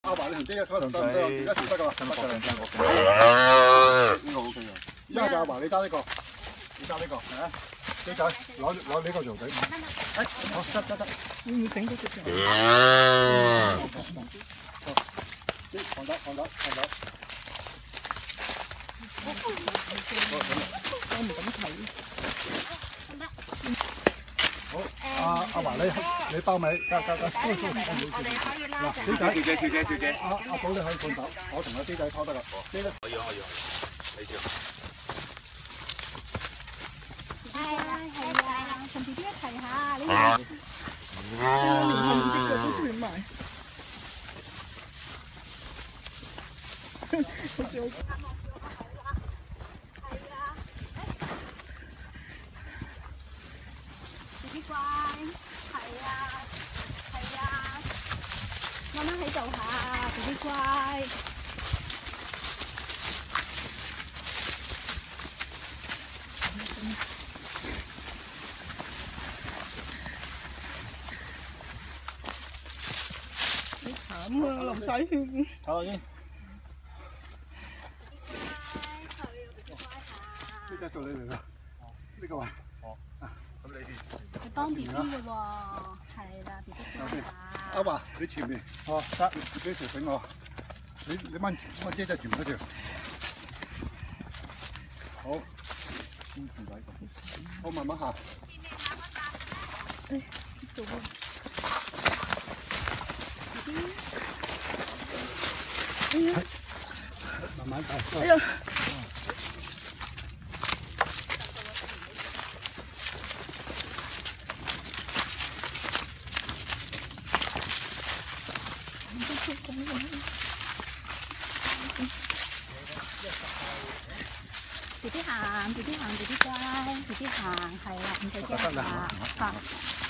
阿華，你同姐姐拖得唔得？而家得噶啦，得噶啦，呢個 OK 嘅。而家就阿華，你揸呢個，你揸呢個，係啊。姐仔，攞呢個做底。好，得。要整嗰隻嘅。放得。我唔敢睇。好，阿華你包尾，加。 我哋可以拉隻。 小姐，阿寶你可以放手，我同阿機仔拖得啦。機仔。可以，你先。 係啊，同 B B 一齊下，呢個。將連後面啲腳都斷埋。好似好。乖，係啊，慢慢喺度下，B B 乖。好慘啊，流晒血。 好已經。呢個做你嚟啦，呢個位。 係幫 B B 嘅喎，係啦 ，B B 乖下。 阿華，你前面，得，你自己條繩我，你掹姐姐前面嗰條，好，好慢慢行。 誒，做咩 ？B B， 哎呀， 慢慢走。 哎呀！B B 行， B B 行， B B 乖， B B 行，係啦，唔使驚嚇。